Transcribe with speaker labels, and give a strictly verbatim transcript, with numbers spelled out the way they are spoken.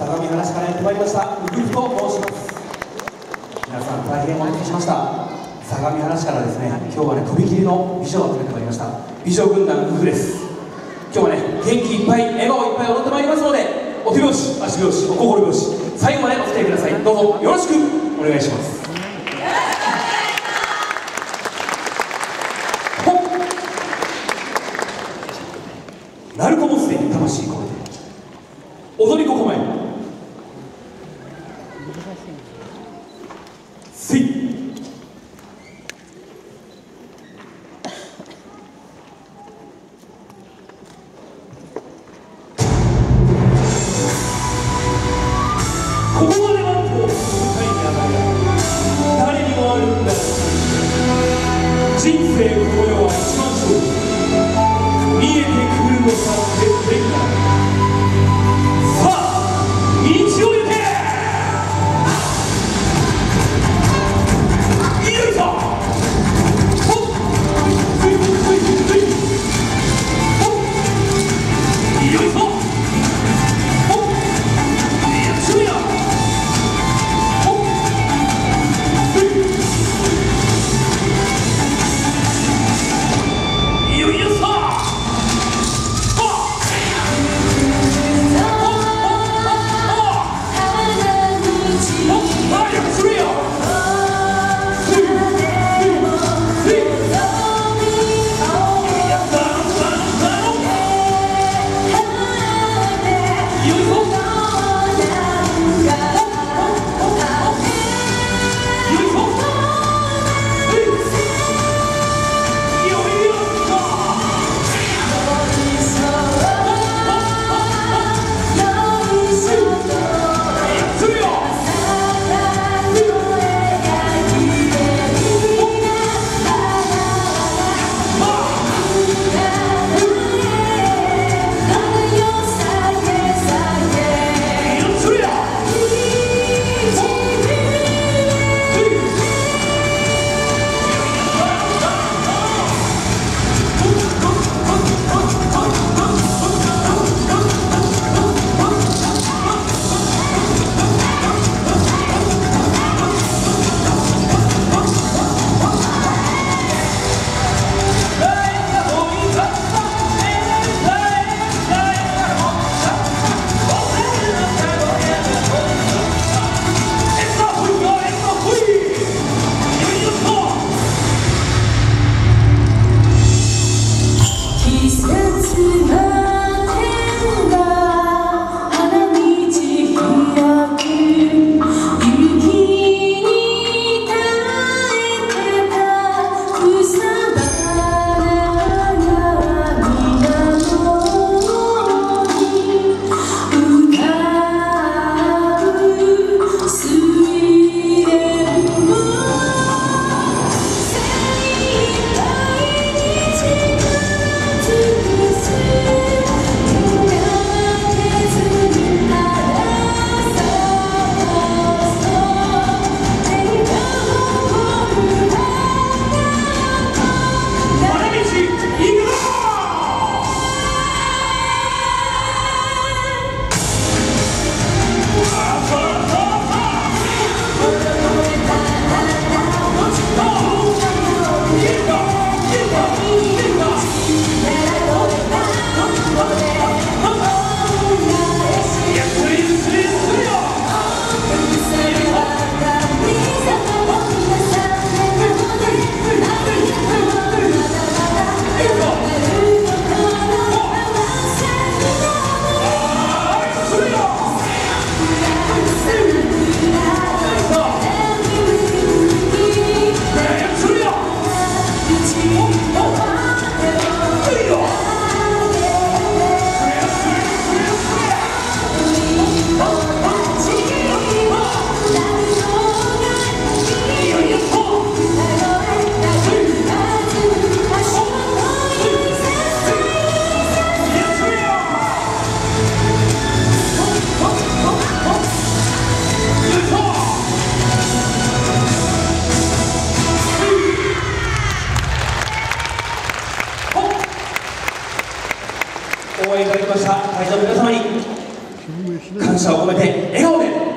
Speaker 1: 相模原市からやってまいりましたウグイスと申します。皆さん大変お待たせしました。相模原市からですね、今日はねとびきりの美女を集めてまいりました。美女軍団ウグです。今日はね元気いっぱい笑顔いっぱい踊ってまいりますので、お手拍子足拍子お心拍子最後までお付き合いください。どうぞよろしくお願いします。鳴子もすでに魂込めて踊り子構えせいここまではと舞台に上がり誰にもあるんだ人生この世は一番勝負見えてくるのさてっぺんがさあ道を行けよいしょほっふいふいふいほっよいしょほっやっしょやほっふいよいよさ感謝を込めて笑顔で